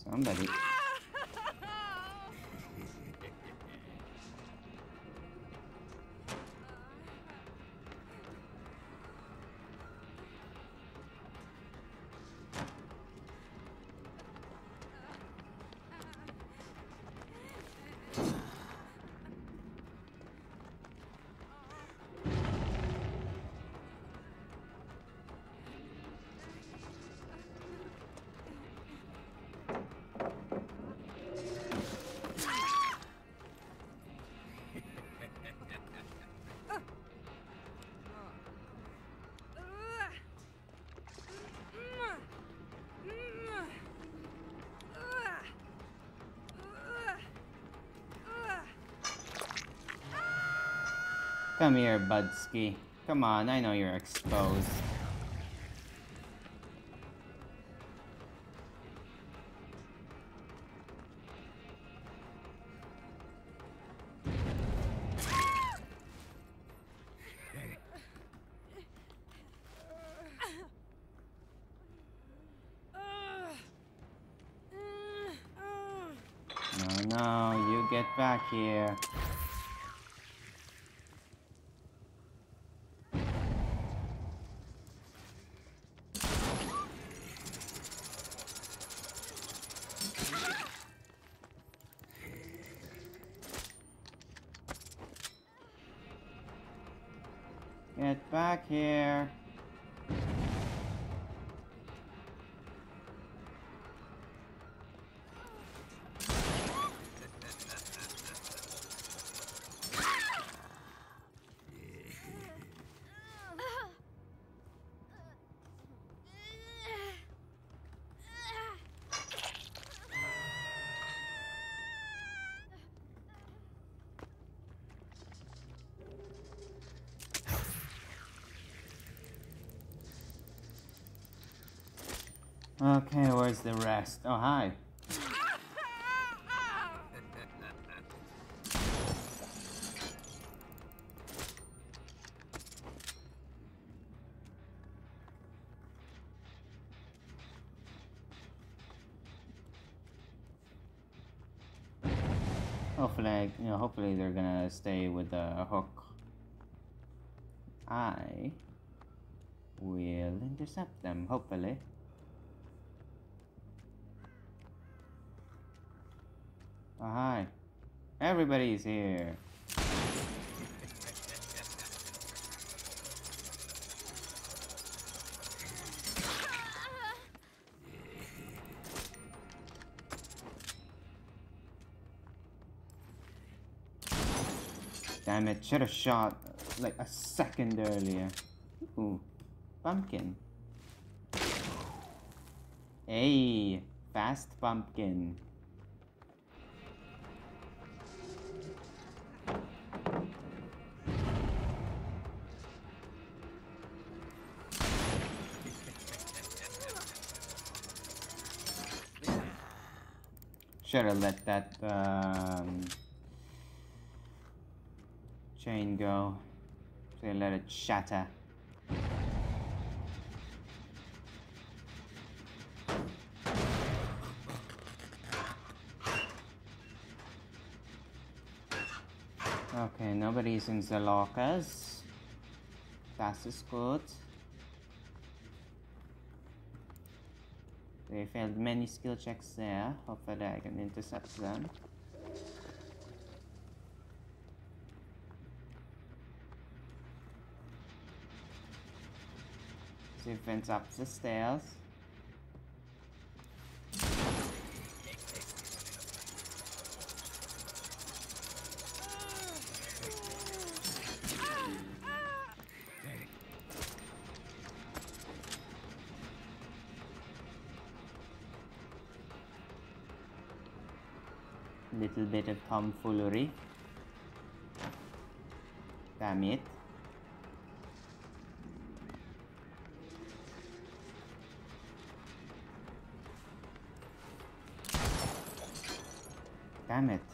Somebody. Come here, Budsky. Come on, I know you're exposed. No, you get back here. Get back here. Okay, where's the rest? Oh, hi. Hopefully they're gonna stay with the hook. I will intercept them, hopefully. Oh, hi. Everybody's here. Damn it, should have shot like a second earlier. Ooh, pumpkin. Hey, fast pumpkin. Should have let that chain go. Should have let it shatter. Okay, nobody's in the lockers. That is good. They failed many skill checks there. Hopefully I can intercept them. See if vents up the stairs. Little bit of tomfoolery. Damn it. Damn it.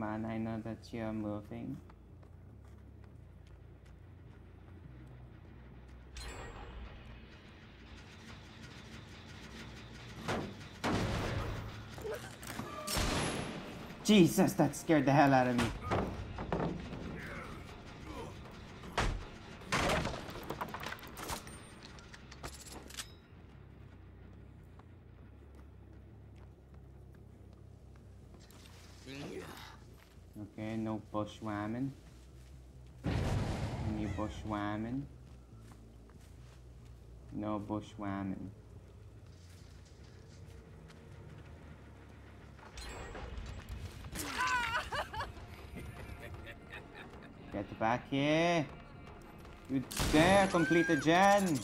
Come on, I know that you're moving. Jesus, that scared the hell out of me. Okay, no bushwhamming. Any bushwhamming? No bushwhamming. Get back here! You dare complete a gen!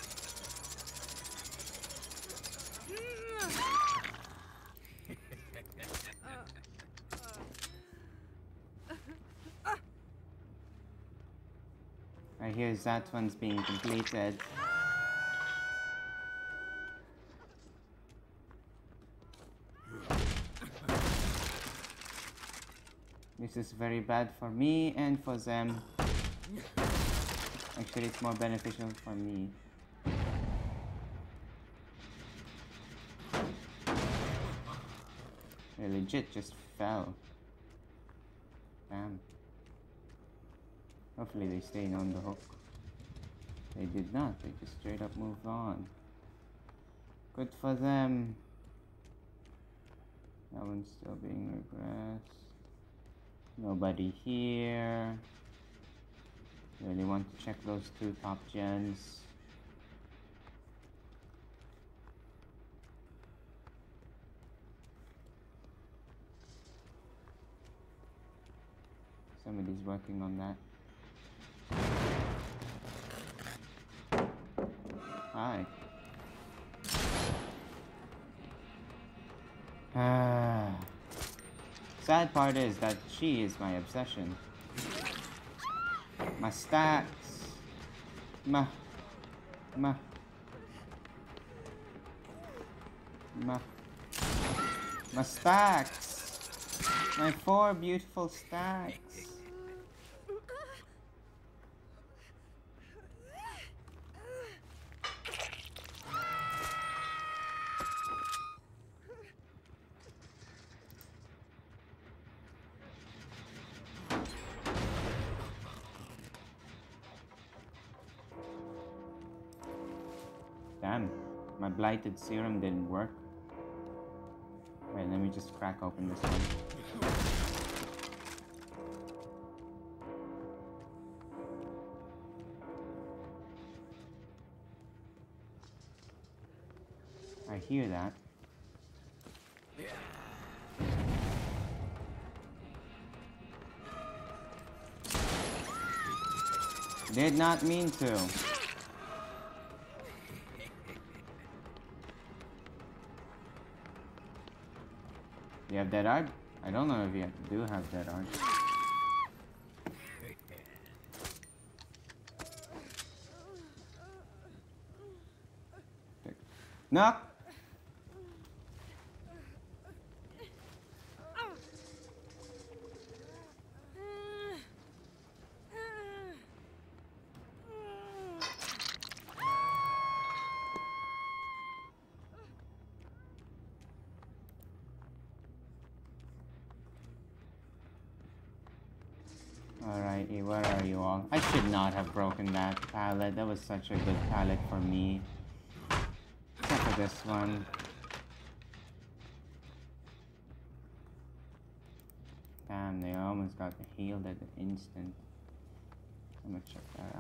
I hear that one's being completed. This is very bad for me and for them. Actually, it's more beneficial for me. They legit just fell. Damn. Hopefully they stayed on the hook. They did not. They just straight up moved on. Good for them. That one's still being regressed. Nobody here. Really want to check those two top gens. Somebody's working on that. Hi. Sad part is that she is my obsession. My stacks. My stacks. My 4 beautiful stacks. Damn, my blighted serum didn't work. Wait, let me just crack open this one. I hear that. Did not mean to. You have dead art? I don't know if you do have dead art. Knock! Alrighty, where are you all? I should not have broken that pallet. That was such a good pallet for me. Except for this one. Damn, they almost got healed at the instant. I'm gonna check that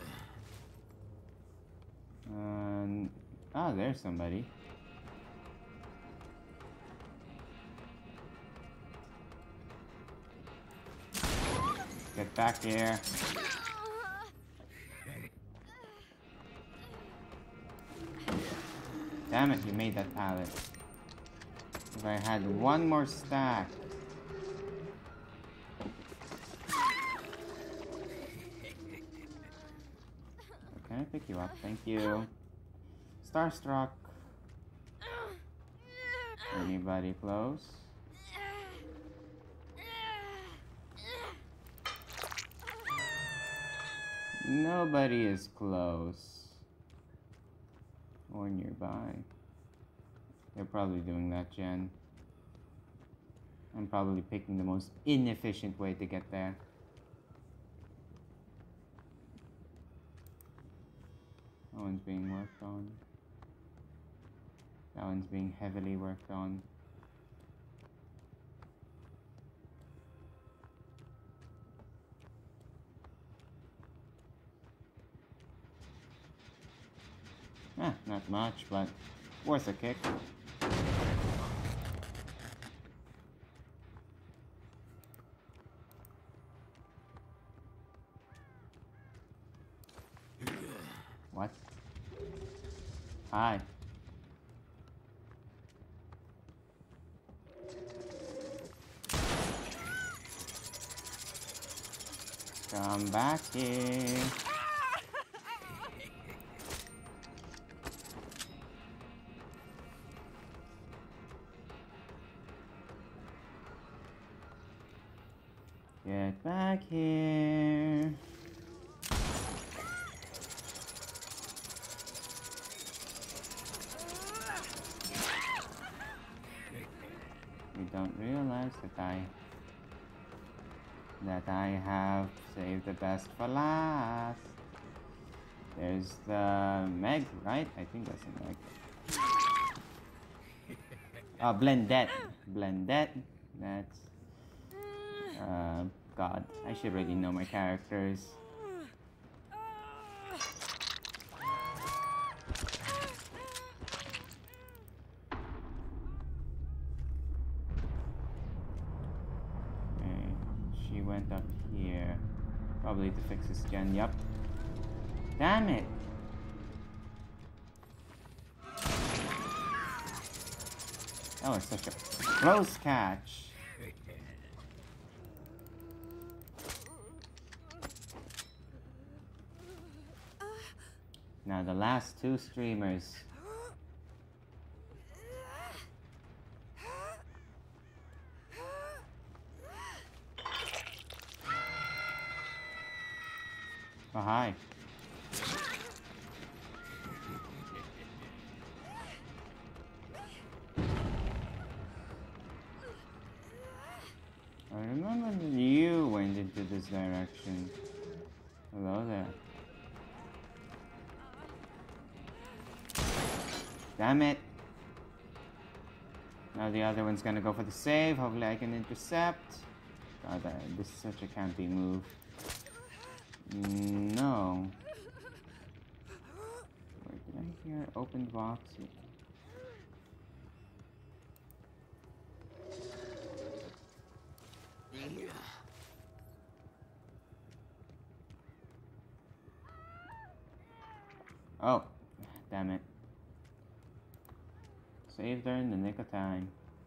out. Oh, there's somebody. Get back here. Damn it, you made that pallet. If I had one more stack. Can I pick you up? Thank you. Starstruck. Anybody close? Nobody is close or nearby. They're probably doing that, Jen. I'm probably picking the most inefficient way to get there. That one's being worked on. That one's being heavily worked on. Not much, but worth a kick. What? Hi. Come back here. Get back here. You don't realize that I have saved the best for last. There's the Meg, right? I think that's a Meg. Oh, Blendette. Blendette. That's... God, I should already know my characters. Okay, she went up here. Probably to fix this gen, yup. Damn it! That was such a close catch. Now the last two streamers. Oh, hi. I remember that you went into this direction. Hello there. Damn it. Now the other one's gonna go for the save. Hopefully I can intercept. God, this is such a campy move. No. Wait, did I hear opened box? Oh, damn it. Saved her in the nick of time.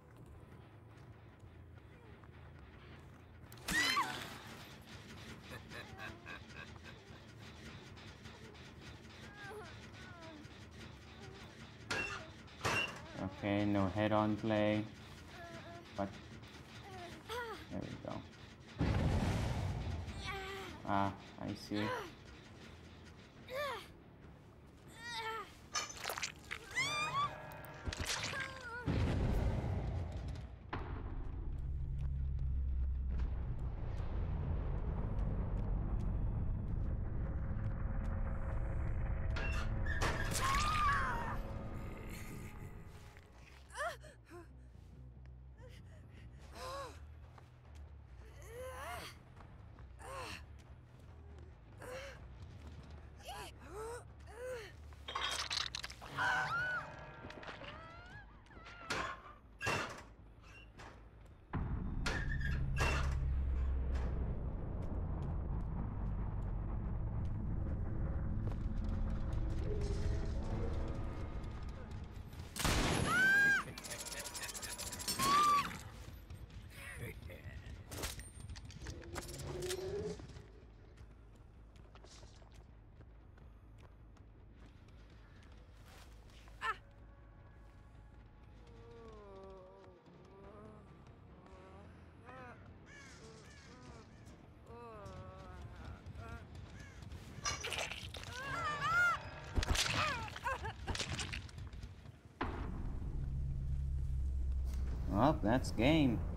Okay, no head-on play. But there we go. Ah, I see. Well, that's game.